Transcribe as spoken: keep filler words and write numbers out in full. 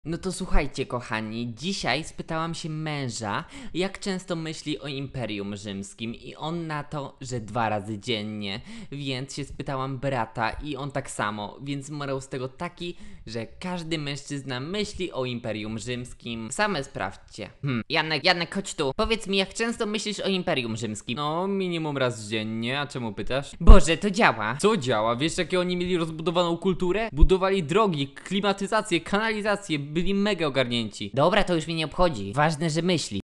No to słuchajcie, kochani, dzisiaj spytałam się męża, jak często myśli o Imperium Rzymskim i on na to, że dwa razy dziennie, więc się spytałam brata i on tak samo, więc morał z tego taki, że każdy mężczyzna myśli o Imperium Rzymskim. Same sprawdźcie. Hmm, Janek, Janek, chodź tu, powiedz mi, jak często myślisz o Imperium Rzymskim? No, minimum raz dziennie, a czemu pytasz? Boże, to działa. Co działa? Wiesz, jakie oni mieli rozbudowaną kulturę? Budowali drogi, klimatyzację, kanalizację, byli mega ogarnięci. Dobra, to już mnie nie obchodzi, ważne, że myśli.